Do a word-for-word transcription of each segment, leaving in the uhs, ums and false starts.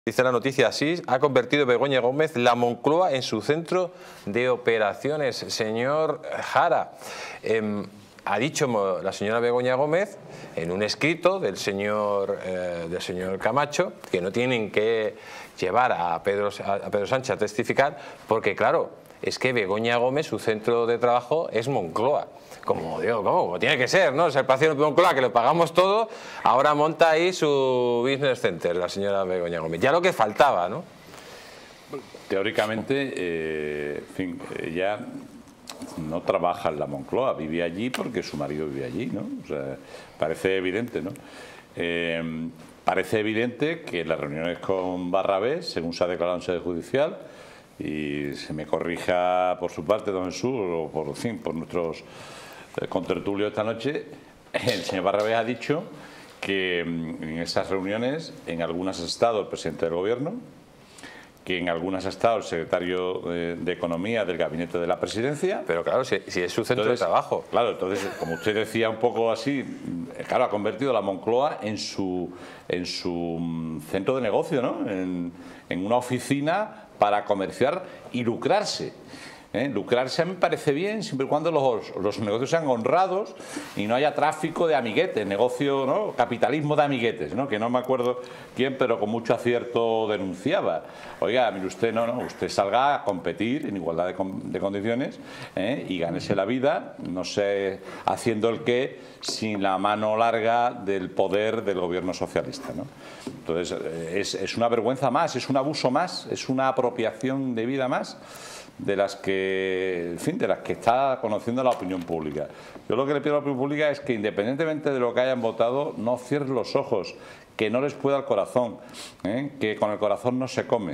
Dice la noticia así: ha convertido Begoña Gómez la Moncloa en su centro de operaciones. Señor Jara, eh, ha dicho la señora Begoña Gómez en un escrito del señor, eh, del señor Camacho que no tienen que llevar a Pedro, a Pedro Sánchez a testificar porque, claro, es que Begoña Gómez, su centro de trabajo es Moncloa. Como digo, ¿cómo? Como tiene que ser, ¿no? Es el Palacio de Moncloa, que lo pagamos todo, ahora monta ahí su business center, la señora Begoña Gómez. Ya lo que faltaba, ¿no? Teóricamente, eh, en fin, ella no trabaja en la Moncloa, vive allí porque su marido vive allí, ¿no? O sea, parece evidente, ¿no? Eh, parece evidente que las reuniones con Barrabés, según se ha declarado en sede judicial, y se me corrija por su parte, don Jesús, o por, en fin, por nuestros contertulios esta noche, el señor Barrabés ha dicho que en esas reuniones en algunas ha estado el presidente del gobierno, que en algunas ha estado el secretario de, de Economía del gabinete de la presidencia. Pero claro, si, si es su centro entonces, de trabajo. Claro, entonces, como usted decía un poco así, claro, ha convertido la Moncloa en su, en su centro de negocio, ¿no? En, en una oficina para comerciar y lucrarse. ¿Eh? Lucrarse a mí me parece bien siempre y cuando los, los negocios sean honrados y no haya tráfico de amiguetes, negocio, ¿no? Capitalismo de amiguetes, ¿no? Que no me acuerdo quién, pero con mucho acierto denunciaba. Oiga, mire usted, no, no, usted salga a competir en igualdad de, de condiciones, ¿eh? Y gánese la vida, no sé, haciendo el qué sin la mano larga del poder del gobierno socialista, ¿no? Entonces, es, es una vergüenza más, es un abuso más, es una apropiación de vida más de las que, en fin, de las que está conociendo la opinión pública. Yo lo que le pido a la opinión pública es que, independientemente de lo que hayan votado, no cierren los ojos, que no les pueda el corazón, ¿eh? Que con el corazón no se come.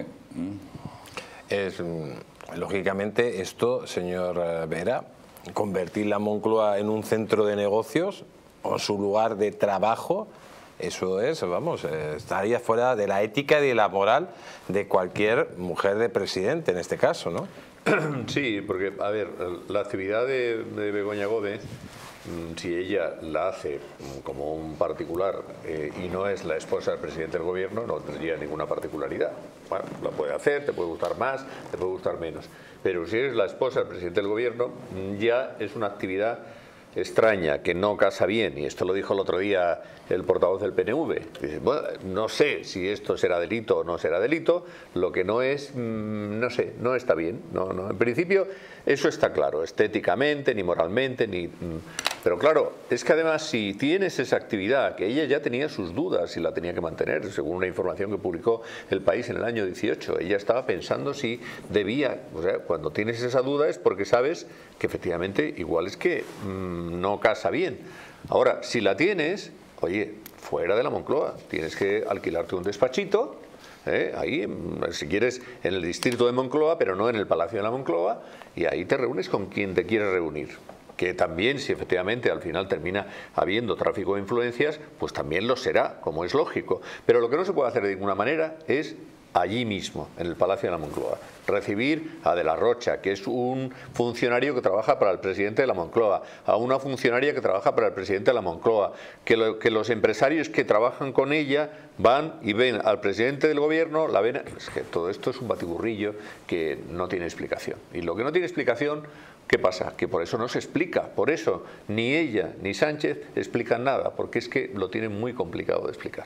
Es, lógicamente, esto, señor Vera, convertir la Moncloa en un centro de negocios o su lugar de trabajo, eso es, vamos, estaría fuera de la ética y de la moral de cualquier mujer de presidente, en este caso, ¿no? Sí, porque, a ver, la actividad de, de Begoña Gómez, si ella la hace como un particular eh, y no es la esposa del presidente del gobierno, no tendría ninguna particularidad. Bueno, la puede hacer, te puede gustar más, te puede gustar menos. Pero si eres la esposa del presidente del gobierno, ya es una actividad extraña, que no casa bien, y esto lo dijo el otro día el portavoz del P N V. Dice, bueno, no sé si esto será delito o no será delito, lo que no es, mmm, no sé, no está bien. No, no. En principio eso está claro, estéticamente, ni moralmente, ni... Mmm. Pero claro, es que además si tienes esa actividad, que ella ya tenía sus dudas y la tenía que mantener, según una información que publicó El País en el año dieciocho, ella estaba pensando si debía, o sea, cuando tienes esa duda es porque sabes que efectivamente igual es que mmm, no casa bien. Ahora, si la tienes, oye, fuera de la Moncloa, tienes que alquilarte un despachito, ¿eh? Ahí, si quieres, en el distrito de Moncloa, pero no en el Palacio de la Moncloa, y ahí te reúnes con quien te quieres reunir. Que también, si efectivamente al final termina habiendo tráfico de influencias, pues también lo será, como es lógico. Pero lo que no se puede hacer de ninguna manera es allí mismo, en el Palacio de la Moncloa, recibir a De la Rocha, que es un funcionario que trabaja para el presidente de la Moncloa, a una funcionaria que trabaja para el presidente de la Moncloa, que, lo, que los empresarios que trabajan con ella van y ven al presidente del gobierno, la ven... Es que todo esto es un batiburrillo que no tiene explicación. Y lo que no tiene explicación, ¿qué pasa? Que por eso no se explica, por eso ni ella ni Sánchez explican nada, porque es que lo tienen muy complicado de explicar.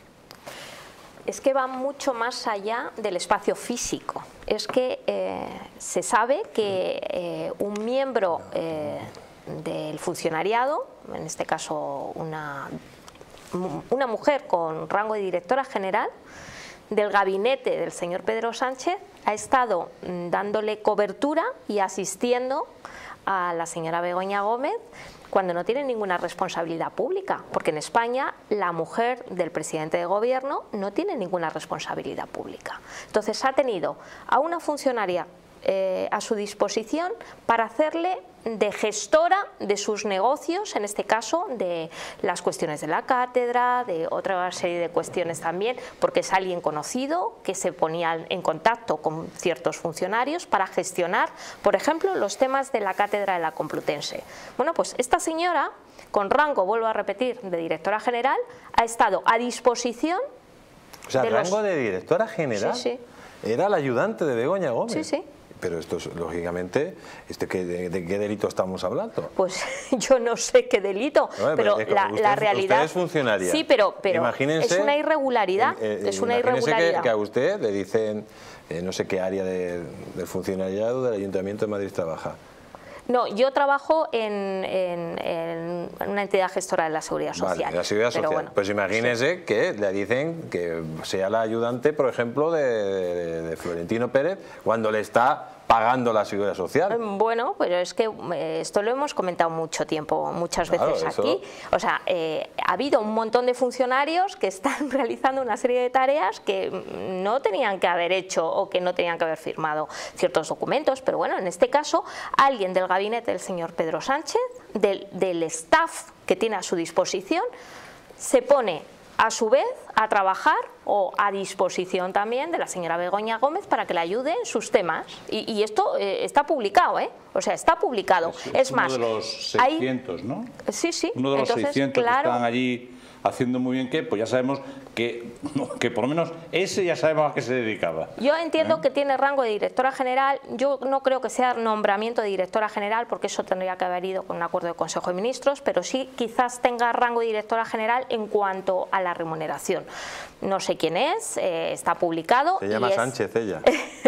Es que va mucho más allá del espacio físico. Es que eh, se sabe que eh, un miembro eh, del funcionariado, en este caso una, una mujer con rango de directora general, del gabinete del señor Pedro Sánchez, ha estado dándole cobertura y asistiendo a la señora Begoña Gómez cuando no tiene ninguna responsabilidad pública, porque en España la mujer del presidente de gobierno no tiene ninguna responsabilidad pública. Entonces ha tenido a una funcionaria eh, a su disposición para hacerle de gestora de sus negocios, en este caso de las cuestiones de la cátedra, de otra serie de cuestiones también, porque es alguien conocido que se ponía en contacto con ciertos funcionarios para gestionar, por ejemplo, los temas de la cátedra de la Complutense. Bueno, pues esta señora, con rango, vuelvo a repetir, de directora general, ha estado a disposición O sea, de el los... rango de directora general Sí, sí. era la ayudante de Begoña Gómez. Sí, sí. Pero esto es, lógicamente, este, ¿de, de, de qué delito estamos hablando? Pues yo no sé qué delito, Bueno, pero, pero la, usted, la realidad... Usted es funcionaria. Sí, pero, pero Imagínense, es una irregularidad, eh, eh, es una imagínense irregularidad. Que, que a usted le dicen, eh, no sé qué área de, del funcionariado del Ayuntamiento de Madrid trabaja. No, yo trabajo en, en, en una entidad gestora de la Seguridad Social. Vale, la Seguridad Social. Bueno, pues imagínese sí. que le dicen que sea la ayudante, por ejemplo, de, de, de Florentino Pérez, cuando le está pagando la Seguridad Social. Bueno, pero es que eh, esto lo hemos comentado mucho tiempo, muchas Claro, veces eso... aquí. O sea, eh, ha habido un montón de funcionarios que están realizando una serie de tareas que no tenían que haber hecho o que no tenían que haber firmado ciertos documentos, pero bueno, en este caso, alguien del gabinete del señor Pedro Sánchez, del, del staff que tiene a su disposición, se pone a su vez a trabajar o a disposición también de la señora Begoña Gómez para que le ayude en sus temas. Y, y esto eh, está publicado, ¿eh? O sea, está publicado. Es, es, es más, uno de los seiscientos, hay... ¿no? Sí, sí. Uno de los Entonces, seiscientos claro, que están allí haciendo muy bien, que pues ya sabemos que, que por lo menos ese ya sabemos a qué se dedicaba. Yo entiendo ¿Eh? que tiene rango de directora general. Yo no creo que sea nombramiento de directora general, porque eso tendría que haber ido con un acuerdo de Consejo de Ministros, pero sí quizás tenga rango de directora general en cuanto a la remuneración. No sé quién es, eh, está publicado. Se llama y es... Sánchez ella.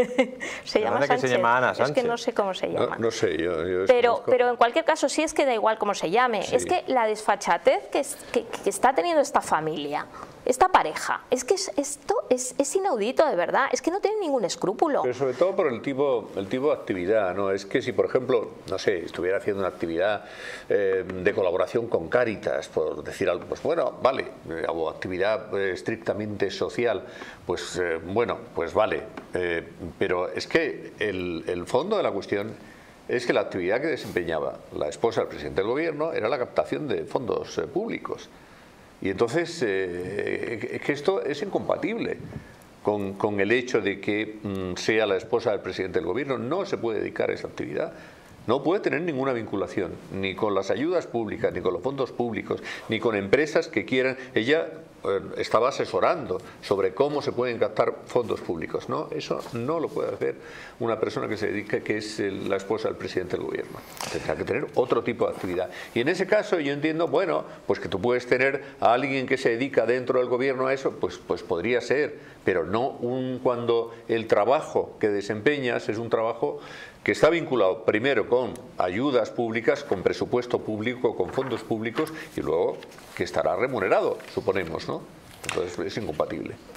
se llama que Sánchez. se llama Ana Sánchez. Es que no sé cómo se llama. No, no sé, yo, yo pero, pero en cualquier caso, sí es que da igual cómo se llame. Sí. Es que la desfachatez que, es, que, que está teniendo esta familia, esta pareja, es que es, esto es, es inaudito, de verdad. Es que no tienen ningún escrúpulo. Pero sobre todo por el tipo, el tipo de actividad, ¿no? Es que si, por ejemplo, no sé, estuviera haciendo una actividad eh, de colaboración con Cáritas, por decir algo, pues bueno, vale, eh, o actividad eh, estrictamente social, pues eh, bueno, pues vale. Eh, pero es que el, el fondo de la cuestión es que la actividad que desempeñaba la esposa del presidente del gobierno era la captación de fondos eh, públicos. Y entonces, eh, es que esto es incompatible con, con el hecho de que mm, sea la esposa del presidente del gobierno. No se puede dedicar a esa actividad. No puede tener ninguna vinculación, ni con las ayudas públicas, ni con los fondos públicos, ni con empresas que quieran. Ella eh, estaba asesorando sobre cómo se pueden captar fondos públicos. No, eso no lo puede hacer una persona que se dedica, que es el, la esposa del presidente del gobierno. Tendrá que tener otro tipo de actividad. Y en ese caso yo entiendo, bueno, pues que tú puedes tener a alguien que se dedica dentro del gobierno a eso, pues, pues podría ser, pero no un, cuando el trabajo que desempeñas es un trabajo que está vinculado primero con ayudas públicas, con presupuesto público, con fondos públicos, y luego que estará remunerado, suponemos, ¿no? Entonces es incompatible.